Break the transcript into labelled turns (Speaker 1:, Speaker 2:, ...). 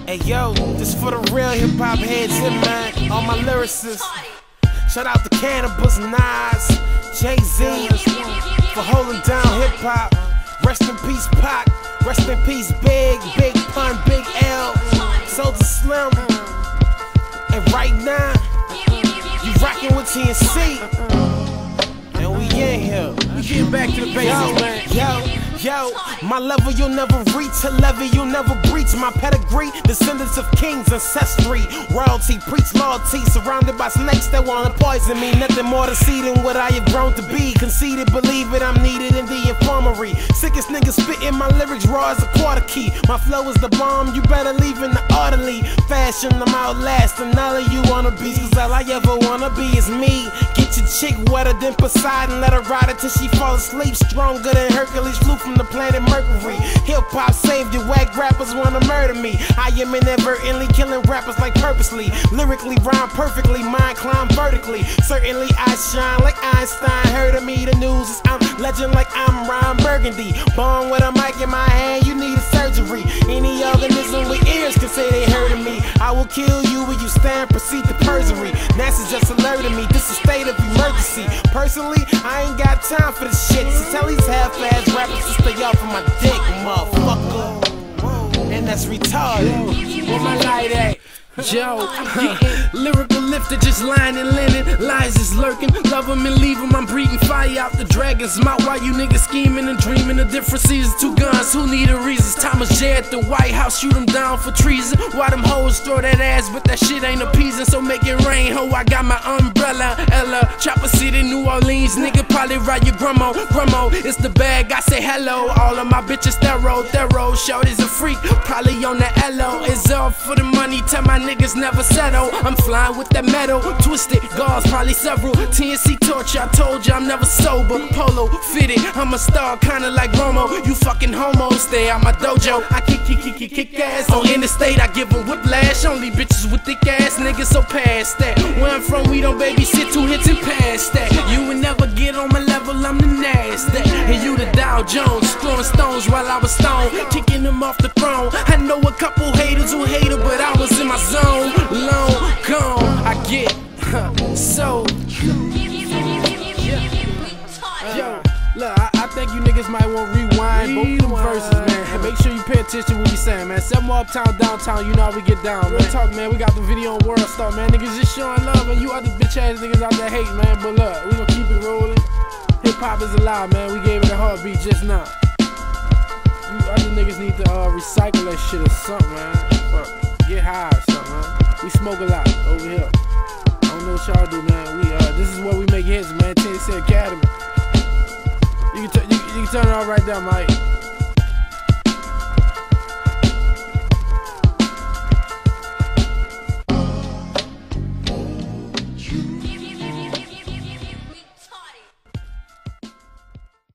Speaker 1: Hey yo, this for the real hip hop heads here, man. All my lyricists. Shout out to Cannabis, Nas, Jay-Z for holding down hip hop. Rest in peace, Pac. Rest in peace, Big Pun, Big L, Soulja Slim. And right now, you rockin' with TNC. And we in here. We getting back to the basics, man. Yo, my level you'll never reach, a levy you'll never breach. My pedigree, descendants of kings, ancestry, royalty, preach loyalty. Surrounded by snakes that wanna poison me. Nothing more to see than what I have grown to be. Conceited, believe it, I'm needed in the infirmary. Sickest niggas spitting my lyrics raw as a quarter key. My flow is the bomb, you better leave in the orderly fashion. I'm outlasting all of you wannabes, cause all I ever wanna be is me. Get your chick wetter than Poseidon, let her ride it till she fall asleep. Stronger than Hercules, flew from the planet Mercury. Hip-hop saved you, whack rappers wanna murder me. I am inadvertently killing rappers like purposely. Lyrically rhyme perfectly, mind climb vertically. Certainly I shine like Einstein. Heard of me, the news is I'm legend like I'm Ron Burgundy. Born with a mic in my hand, you need a surgery. Any organism with ears can say they heard of me. I will kill you when you stand, proceed to perjury. NASA just alerted me, this is state of emergency. Personally, I ain't got time for this shit, so tell these half-ass rappers to stay off of my dick, motherfucker. And that's retarded.
Speaker 2: Where my light at? Joe, lyrical lifter, just lying and linen. Lies is lurking, love them and leave them. I'm breathing fire out the dragon's mouth while you niggas scheming and dreaming of different seasons. Two guns, who need a reason? Thomas J at the White House, shoot them down for treason. Why them hoes throw that ass, but that shit ain't appeasing. So make it rain, ho, I got my umbrella. Ella, Chopper City, New Orleans, nigga probably ride your grandma. It's the bag, I say hello. All of my bitches thorough. Shorty's a freak, probably on the LO. It's all for the money, tell my niggas never settle. I'm flying with that metal, twisted gauze, probably several. TNC torture, I told you I'm never sober. Polo fitted, I'm a star, kinda like Romo. You fucking homos, stay out my dojo. I kick ass on interstate, I give them whiplash. Only bitches with thick ass niggas, so past that. Where I'm from, we don't babysit, 2 hits and past that. You would never get on my level, I'm the NASDAQ. And you the Dow Jones, throwing stones while I was stoned, kicking them off the throne. I know a couple haters who hate her, but I was in my zone. Long gone, I get so. Yo, look, I think you niggas might want to rewind both them verses, man. And make sure you pay attention to what we saying, man. 7 more uptown, downtown, you know how we get down, man. Real talk, man. We got the video on World Star, man. Niggas just showing love, and you other bitch ass niggas out there hating, man. But look, we gonna keep it rolling. Hip hop is alive, man. We gave it a heartbeat just now. You other niggas need to recycle that shit or something, man. Fuck, get high or something, man. We smoke a lot over here. I don't know what y'all do, man. This is where we make hits, man. Tennessee Academy. You can turn it off right there, Mike.